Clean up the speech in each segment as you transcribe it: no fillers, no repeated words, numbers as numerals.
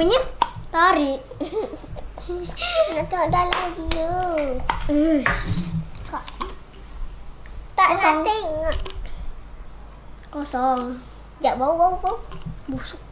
punya tarik. Nak tengok dalam dia. Kak. Tak Kosong. nak tengok. Kosong. Sekejap, bau. Busuk.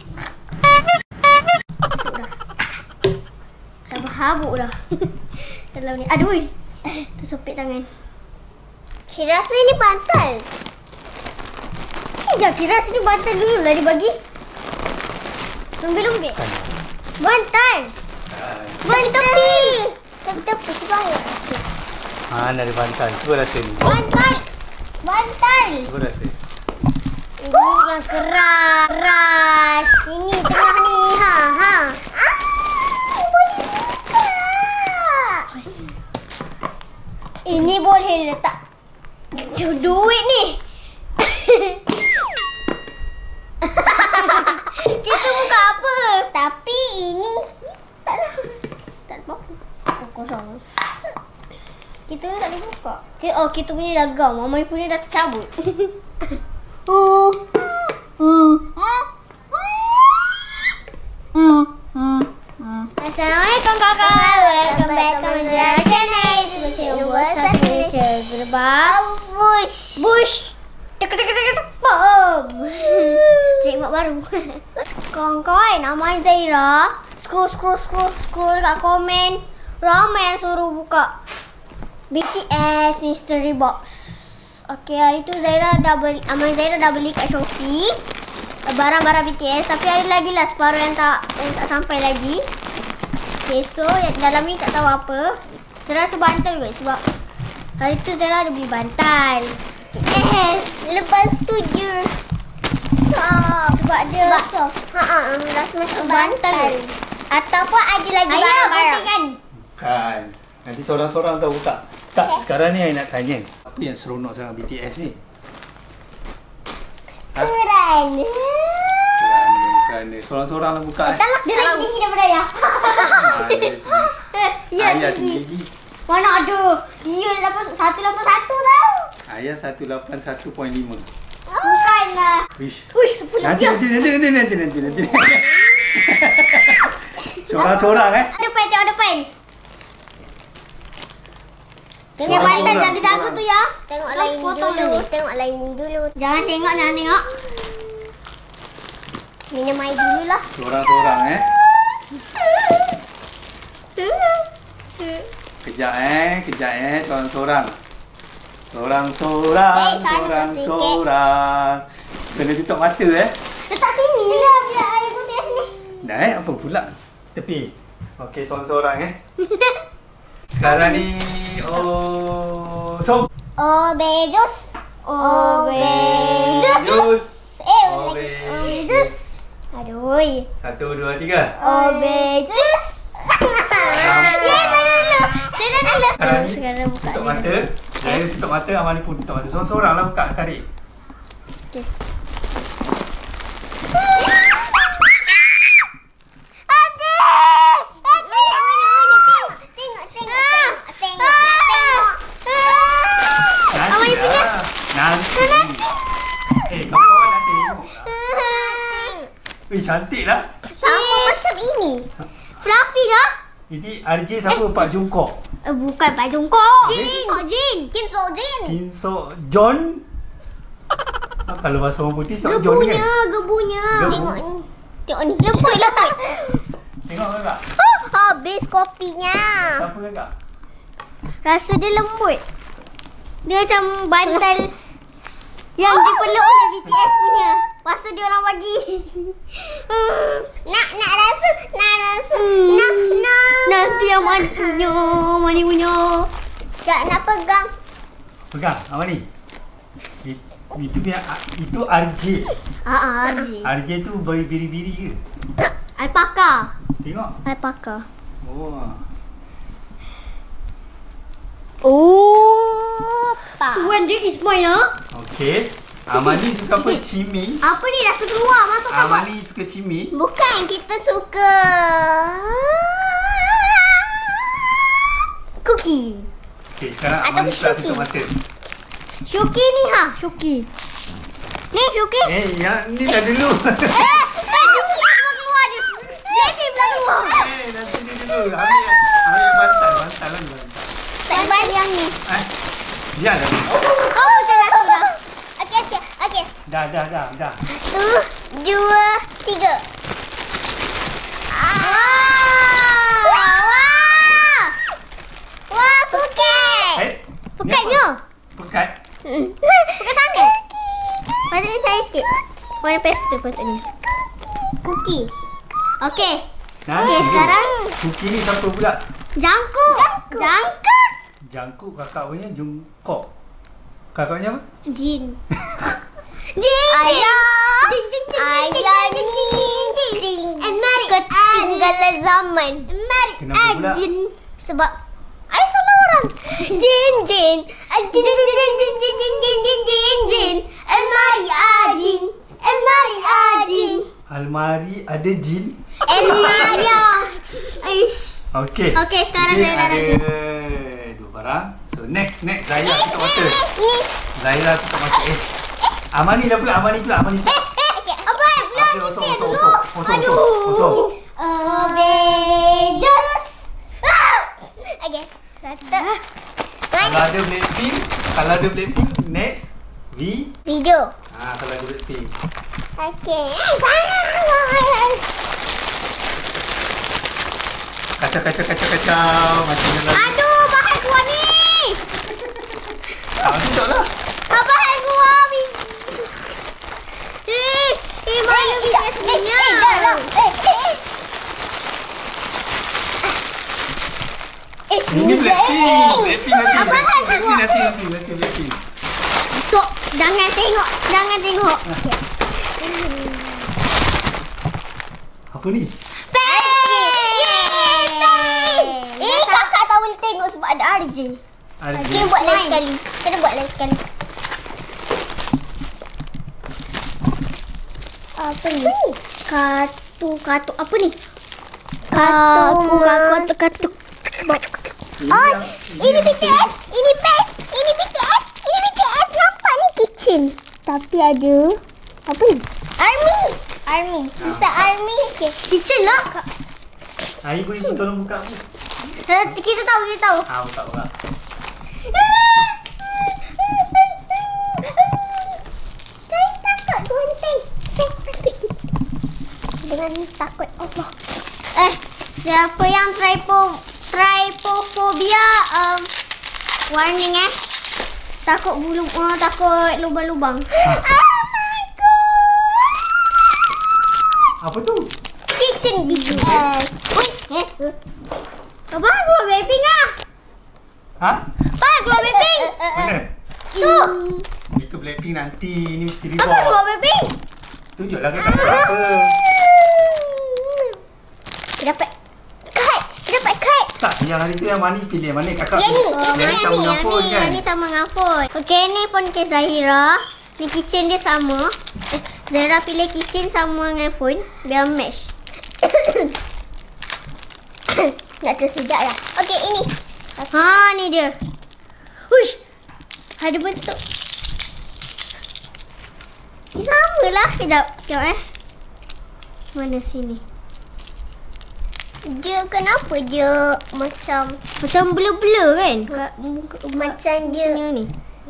Busuk dah. Dah berhabuk dah. Dalam ni. Aduh. Tersepit tangan. Kira rasa ini bantal. Sekejap, kira sini bantal dulu lah dia bagi. Lembik-lembik. Bantal. Tepi. Tepi sebab rasa. Mana ada bantal? Cuba rasa ni. Bantal. Cuba rasa. Ini yang keras. Ini tengah ni. Ha. Boleh buka. Ini boleh letak duit ni. Kita buka apa? Tapi ini tak ada. Tak ada apa-apa. Oh, kosong. Kita ni tak boleh buka. Oh, kita punya dah gam. Mama punya dah tercabut. Assalamualaikum kakak. Welcome back to my channel. Malaysia. Gerbang. Bush. Tek. Bom. Cik mak baru. Kongkoi, nama Zaira. Scroll dekat komen. Ramai yang suruh buka BTS Mystery Box. Okey, hari tu Zaira dah beli, Zaira dah beli kat Shopee barang-barang BTS, tapi ada lagi lah separuh yang tak sampai lagi. Okay, so yang dalam ni tak tahu apa. Saya rasa bantal kot sebab hari tu Zaira ada beli bantal. Yes. Lepas tu je. Sebab dia soft. Rasa macam Bantal. bantal. Ataupun ada lagi Ayah, barang-barang. kan? Bukan. Nanti seorang-seorang tahu buka. Tak, sekarang ni I nak tanya. Apa yang seronok sangat BTS ni? Kerana. Kerana seorang-seorang lah buka. Tak lah. Dia lagi tinggi daripada ayah. Ya, Ayah tinggi. tinggi. Mana ada? Dia dapat 181 tau. Ayah 181.5. Bukanlah. Wish. Uish, punya Nanti. dia. Seorang-seorang Tengok depan. Tengok Seorang-seorang, bantal jaga-jaga seorang. tu ya. Tengoklah ini Foto dulu. ni. Tengoklah ini dulu. Jangan tengok. Minum air dululah. Seorang-seorang Kejap seorang-seorang. Seorang-seorang. Kena tutup mata Letak sini lah biar air putih kat sini. Dah apa pula? Tepi. Okey, seorang-seorang Sekarang ni so Obejus. Obejus. Obejus. Aduh. 1, 2, 3. Obejus. Sekarang buka Tutup ni. mata. Saya tutup mata, Amani pun tutup mata. Seorang-seorang lah buka, tarik. Okey. Nanti lah. Nanti. Kawan-kawan nak tengok lah. Cantik lah. Sama macam ini. Fluffy dah. Ini RJ siapa? Pak Jungkook. Bukan Pak Jungkook. Kim So Jin. Kim Sok John. Kalau bahasa orang putih Sok John kan? Gebunya. Tengok ni. Tengok ni. Lembut lah. Tengok kakak. Habis kopinya. Siapa kakak? Rasa dia lembut. Dia macam bantal yang dipeluk oleh BTS punya. Masa dia orang bagi. Nak rasa. Nanti yang Mani punya. Tak nak pegang. Pegang, Amani. Itu dia, itu RJ. RJ. RJ tu biri-biri ke? Alpaka. Tengok. Alpaka. Pak. Tuan dia is mine ah. Okey. Amani suka apa? Cimi. Apa ni dah keluar masuk apa? Amani suka cimi. Bukan, kita suka Cookie. Okey, sekarang Atau Amani pula Syuki. tutup mata. Syuki ni ha, Syuki. Ni Syuki. Yang ni dah dulu. Syuki yang semua keluar dia. nanti ni dulu. Ambil yang bantal lah bantal. Tak balik yang ni. Biar dah. Oh, satu dah. Okey. Dah. 1, 2, 3. Wah, puket. Pekatnya. Pekat. Pekat sangat. Patutnya saya sikit. Warna pastel patutnya. Cookie. Okey. Okey, sekarang Cookie ni siapa pula? jangkuk. Jangkuk kakak punya jungkok. Kakaknya apa? Jin. Ayah ni ketinggalan zaman. Kenapa pula? Sebab I salah orang. Jin. Almari Jin. Almari ada jin. Almari. Okey. Okey, sekarang Kita saya dah rasa. ada 2 barang. So next Zahira tutup mata. Zahira tutup mata. Amani pula. Okey, apa pula kita dulu? Kosong. Avengers. Okey. Satu. Kalau ada Blackpink, next Video. kalau ada Blackpink. Okey. Kacau macam ni lah. Aduh, bahaya keluar ni. Tidak lah. Bahaya keluar. Mana video sebenarnya? Ini Blackpink nanti. Blackpink. Sok, jangan tengok. Apa ni? Kakak tak boleh tengok sebab ada RJ. Kena buat lain sekali. Apa ni? Kartu apa ni? Kartu box. Ini BTS. Ini BTS. Nampak ni kitchen. Tapi ada apa ni? Army. Bisa Army. Okay. Kitchen lah. Ibu tolong buka aku. Kita tahu. Buka. Saya takut gunting. Dengan takut Allah. Siapa yang trypophobia warning takut takut lubang-lubang. Apa tu? Kitchen BTS. Apa keluar Blackpink ah? Apa keluar Blackpink? Mana? Tu. Itu Blackpink nanti. Ini mesti Apa keluar reward. Blackpink? Tunjuklah apa. Dapat kite. Tak, yang hari tu yang Mani pilih. Mana kakak? Yang ni. sama dengan phone kan? Yang ni sama dengan phone. Okey, ni phone ke Zahira. Ni kitchen dia sama. Zahira pilih kitchen sama dengan phone biar match. Nak tersedak lah. Okey, ini. Ni dia. Hush. Ada bentuk. Ni sama lah. Kejap Mana sini? Dia kenapa dia macam blur-blur kan? macam dia Ni.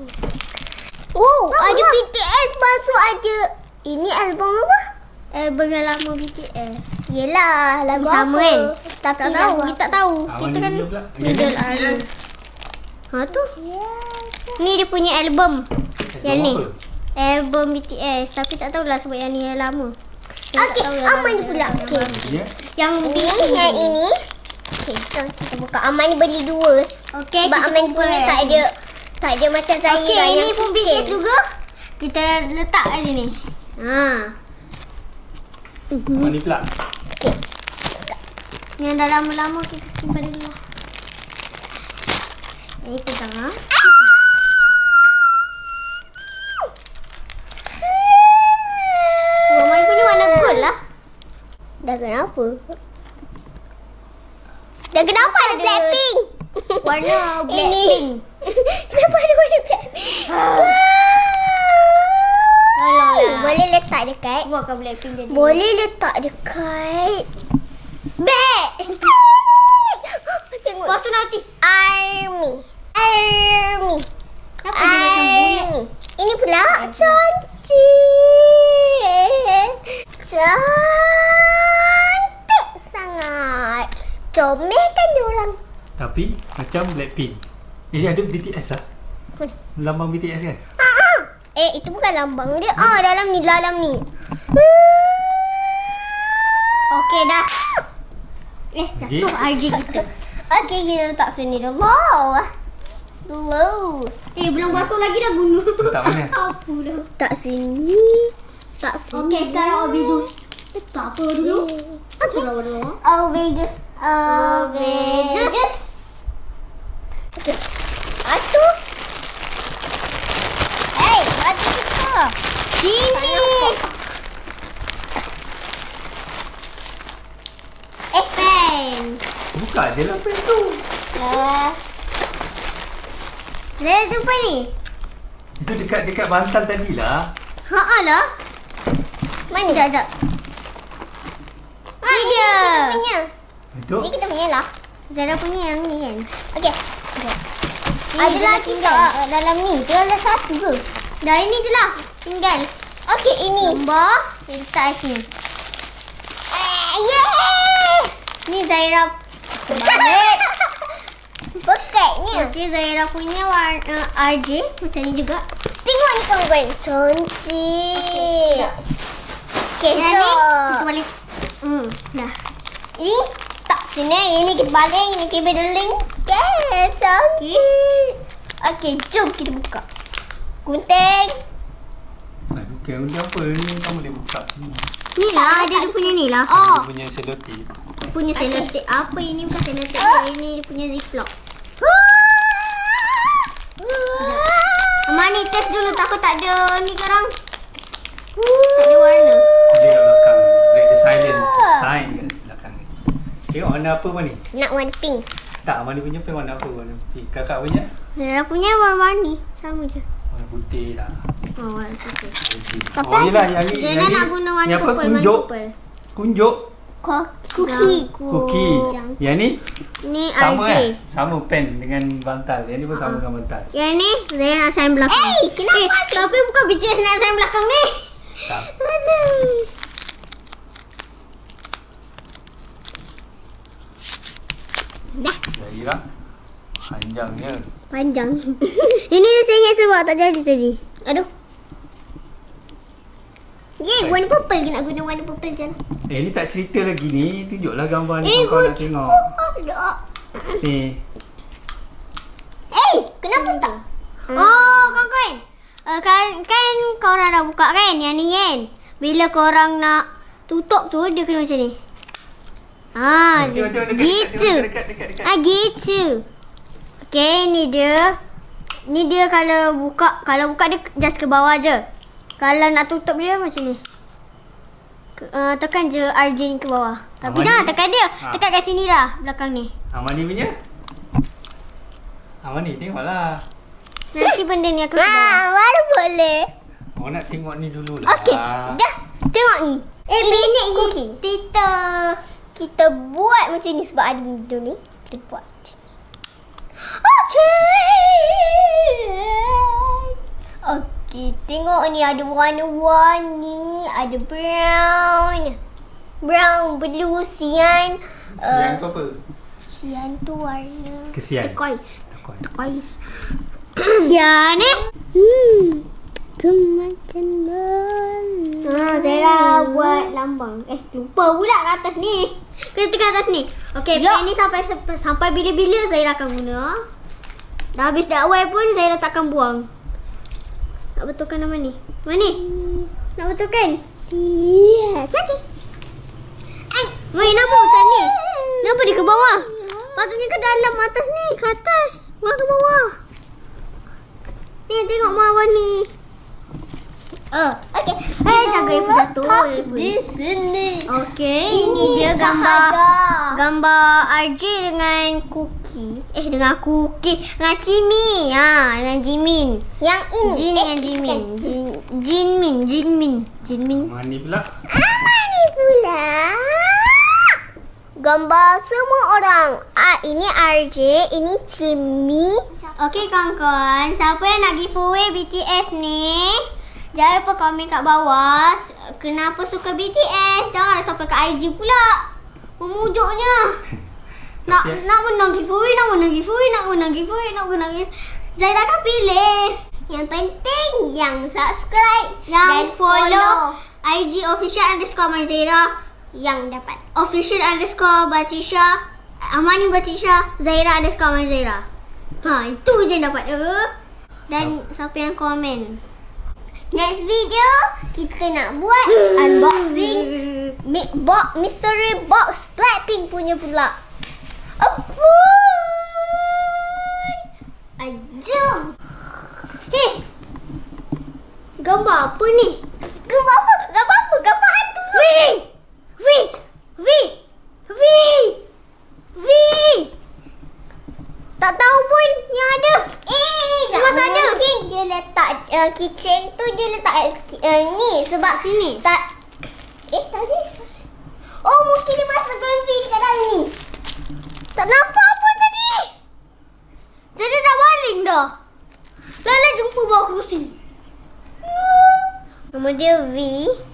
ada BTS masuk ada. Ini album apa? Album yang lama BTS. Yelah, lagu Sama apa? kan? Tapi Tak tahu. Kita tak tahu. Kita kan middle album. tu. Ni dia punya album. Yang ni. Apa? Album BTS. Tapi tak tahulah sebab yang ni yang lama. Okey, Aman pula. Okey. Ya. Yang Yang ini. Okey, jom kita buka. Aman beli dua. Okey, Sebab kita Aman kumpul punya yang tak ada macam saya Okey, yang ini pun BTS kitchen. juga. Kita letak kat sini. Mani pula. Yang dah lama-lama kita simpan dulu. Ini pegang Aman punya warna gold lah. Dah kenapa? Dah kenapa ada Blackpink? Warna Ini. Blackpink. Kenapa ada warna Blackpink? Tolonglah. Boleh letak dekat. Buatkan Blackpink jadi. Boleh letak dekat. Bek. Tengok. Lepas tu nanti. Army. Kenapa dia macam bulat? Ini pula cantik. Cantik sangat. Comel kan dia orang. Tapi macam Blackpink. Ini ada BTS lah. Lambang BTS kan? Itu bukan lambang dia. Dalam ni. Okey dah. Jatuh RJ kita. Okey, kita letak sini dulu. Belum basuh lagi dah guna. Tak mana? Apa dah. Tak sini. Okey, sekarang Obi jus. Tak apa dulu. Apa dulu? Oranges. Okey. Atu. Batu kita. Sini. Pen. Buka je lah pen tu. Saya jumpa ni. Itu dekat bantal tadi lah. Lah. Mana? Sekejap. Ni dia. Kita punya. Itu. Ni kita punya lah. Zara punya yang ni kan. Okey. Ini Ada je lah lagi kat dalam ni. Dia ada satu ke? Dah ini je lah. Tinggal. Okey, ini. Gambar. Letak sini. Yeay! Ni Zaira balik. Pekatnya. Okey, Zaira punya warna RJ macam ni juga. Tengok ni kawan-kawan. Cantik. Yang ni kita Kecoh. balik. Dah. Ini tak sini. Ini kita baling. Ini kita bedeling. Okay, cantik. Okey, jom kita buka. Gunting. Aduh, kau ni apa ni? Kau boleh buka. Ni lah, dia punya ni lah. Dia punya selotip. Punya selotip. Apa ini bukan selotip. Ini dia punya ziplock. Mani test dulu, takut tak ada ni korang. Tak ada warna. Dia kat belakang. Break the silence. Sign kat belakang. Tengok warna apa Mani? Nak warna pink. Tak, Mani punya pen warna apa? Warna pink. Kakak punya? Zaira punya warna ni. Sama je. Warna putih lah. Oh, warna putih. Oh, yelah yang ni. Zaira nak guna warna yang apa? purple. Warna Kunjuk. purple. Kunjuk. Cookie. Cookie. Yang ni? Ni Sama RJ. kan? Sama pen dengan bantal. Yang ni pun sama dengan bantal. Yang ni Zaira nak sign belakang. Kenapa? Tapi bukan BTS nak sign belakang ni. Tak. Dah. Zaira. Panjangnya. Panjang. Ini saya ingat sebab tak jadi tadi. Aduh. Warna purple ke nak guna warna purple je. Ni tak cerita lagi ni. Tunjuklah gambar ni kau nak tengok. Ni. Kenapa tak? Oh, kawan-kawan. Kan korang dah buka kan yang ni kan. Bila korang nak tutup tu dia kena macam ni. Gitu. Dekat. Gitu. Okey, ni dia. Ni dia kalau buka dia just ke bawah je. Kalau nak tutup dia macam ni. Tekan je RJ ni ke bawah. Tapi jangan tekan dia. Tekan kat sini lah belakang ni. Mani punya? Mani tengoklah. Nanti benda ni aku bawah. Baru boleh. Kau nak tengok ni dulu lah. Okey, dah. Tengok ni. Ini cookie. Kita buat macam ni sebab ada benda ni. Kita buat macam ni. Okey, tengok ni ada warna-warni, ada brown. Brown, blue, cyan. Siang tu apa? Cyan tu warna Kesian. turquoise. Cyan ni. Semakin Zaira buat lambang. Lupa pula kat atas ni. Kena tekan atas ni. Okey, pen ni sampai bila-bila Zaira akan guna. Dah habis dakwai pun Zaira takkan buang. Nak betulkan nama ni. Mana ni? Nak betulkan? Yes. Okey. Weh, kenapa macam ni? Kenapa dia ke bawah? Patutnya ke dalam atas ni. Ke atas. Bukan ke bawah. Ni tengok mawar ni. Okey. Jaga Efu jatuh. Di sini. Okey, ini dia gambar RJ dengan cookie. Dengan cookie. Dengan Cimi. Dengan Jimin. Yang ini. Jin dengan Jimin. Jinmin. Mani pula. Mani pula. gambar semua orang. Ini RJ, ini Cimi. Okey kawan-kawan, siapa yang nak giveaway BTS ni? Jangan lupa komen kat bawah. Kenapa suka BTS? Janganlah sampai kat IG pula. Memujuknya. Nak menang giveaway, nak menang giveaway. Zaira akan pilih. Yang penting yang subscribe Dan dan follow IG official_myzaira yang dapat. official_Batisha Amani Batisha Zaira_myzaira. Itu je yang dapat. Dan siapa yang komen? Next video kita nak buat unboxing mystery box Blackpink punya pula. Apa? Ajam. Gambar apa ni? Gambar apa? Gambar hantu. V. Tak tahu pun yang ada. Mas ada. Mungkin Dia letak kitchen tu dia letak ni sebab sini. tak tadi. Oh, mungkin dia masukkan V dekat dalam ni. Tak nampak pun tadi. Jadi dah baling dah. Lala jumpa bawah kerusi. Nama dia V.